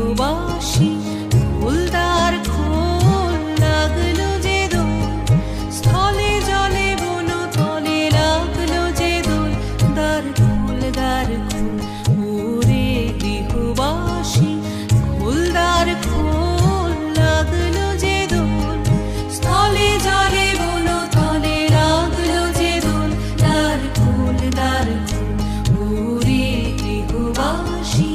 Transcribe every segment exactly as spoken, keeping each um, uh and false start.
গৃহবাসী ফুলদার খোল লাগলো যে দোল স্থলে জলে বন তলে লাগলো যে দোল দ্বার খোল দ্বার খোল ওরে গৃহবাসী ফুলদার খোল লাগলো যে দোল স্থলে জলে বন তলে লাগলো যে দোল দ্বার খোল দ্বার খোল ওরে গৃহবাসী।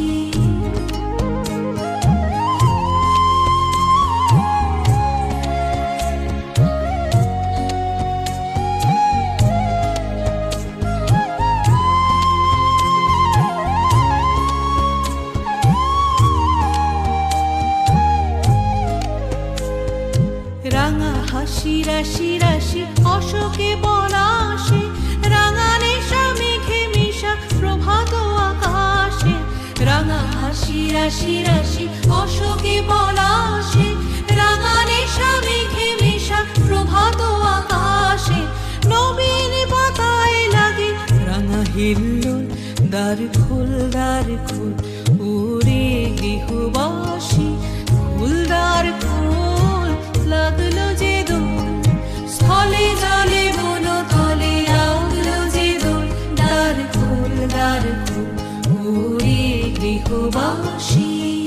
রাঙা হাসি রাশি রাশি অশোকে পলাশে রাঙা নেশা মেঘে মিশা প্রভাত আকাশে রাঙা হাসি রাশি রাশি অশোকে পলাশে রাঙা নেশা মেঘে মিশা প্রভাত আকাশে নবীন পাতায় লাগে রাঙা হিল্লোল দ্বার খোল দ্বার খোল ওরে গৃহবাসী ফুলদার খোল লাগলো যে দোল স্থলে জলে বন তলে লাগলো যে দোল দ্বার খোল দ্বার খোল ওরে গৃহবাসী।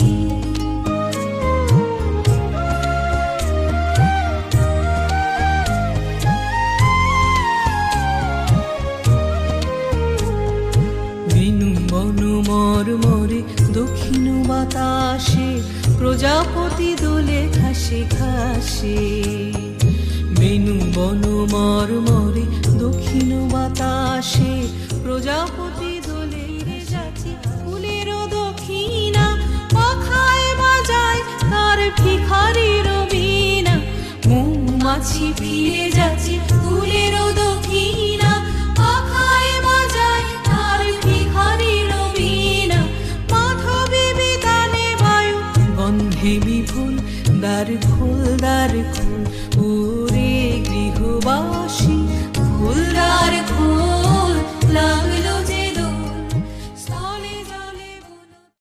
বেনু বন মর মরে দক্ষিণ বাতাসে প্রজাপতি দোলে ঘাসে ঘাসে বেনু বন মর মরে দক্ষিণ বাতাসে প্রজাপতি দোলে যাচ্ছে ফুলের দক্ষিণা পাখায় বাজায় তার ভিখারির বীণা মৌমাছি ফিরে যাচ্ছে